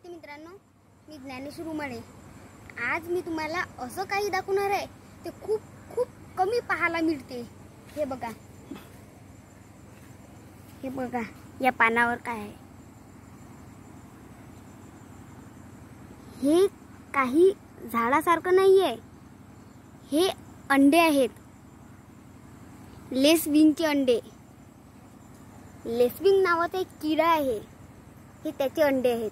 नमस्ते मित्रांनो, मी ज्ञानेश्वर उमाळे। आज मी तुम्हाला असं काही दाखवणार आहे ते खूप खूप कमी पाहायला मिळते। हे बघा, या पानावर काय आहे। हे काही झाडासारखं नाहीये, हे अंडे आहेत। लेसविंगचे अंडे। लेसविंग नावाचा एक किडा आहे, हे त्याचे अंडे आहेत।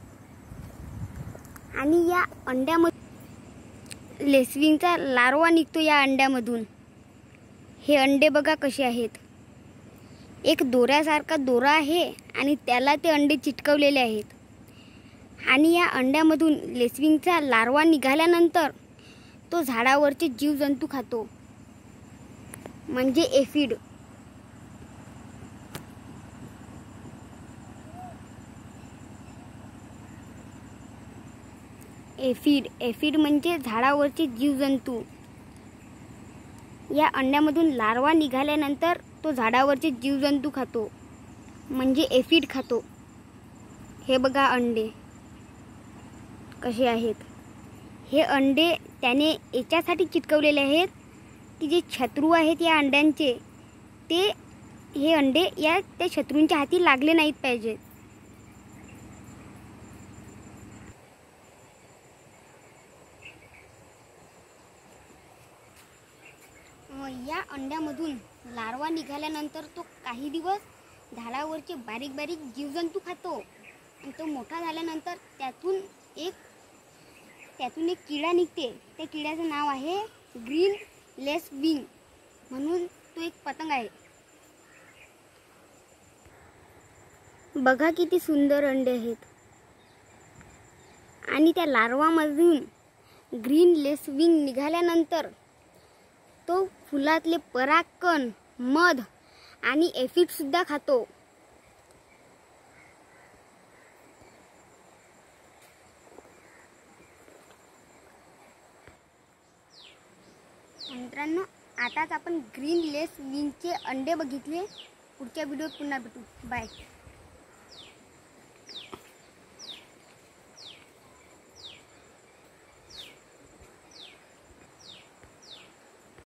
आणि या अंड्यामध्ये लेसविंगचा लार्वा निघतो या अंड्यामधून। हे अंडे बघा कसे आहेत, एक दोऱ्यासारखा दोरा आहे आणि त्याला ते अंडे चिटकवलेले आहेत। आणि या अंड्यामधून लेसविंगचा लार्वा निघाल्यानंतर तो झाडावरचे जीवजंतू खातो, म्हणजे एफिड। एफिड म्हणजे झाडावरचे जीवजंतू। या अंड्यामधून लार्वा निघाल्यानंतर तो झाडावरचे जीवजंतू खातो, म्हणजे एफिड खातो। हे बघा अंडे कसे आहेत। हे अंडे त्याने याच्यासाठी चिटकवलेले आहेत की जे शत्रू आहेत या अंड्यांचे, ते हे अंडे या त्या शत्रूंच्या हाती लागले नाहीत पाहिजे। या अंड्यामधून लार्वा निघाल्यानंतर तो काही दिवस झाडावरचे बारीक बारीक जीवजंतू खातो आणि तो मोठा झाल्यानंतर त्यातून एक किडा निघते। त्या किड्याचं नाव आहे ग्रीन लेसविंग, म्हणून तो एक पतंग आहे। बघा किती सुंदर अंडे आहेत। आणि त्या लार्वामधून ग्रीन लेसविंग निघाल्यानंतर तो फुलातले परागकण, मध आणि एफिड सुद्धा खातो। मित्रांनो, आताच आपण ग्रीन लेसविंगचे अंडे बघितले। पुढच्या व्हिडिओत पुन्हा भेटू। बाय।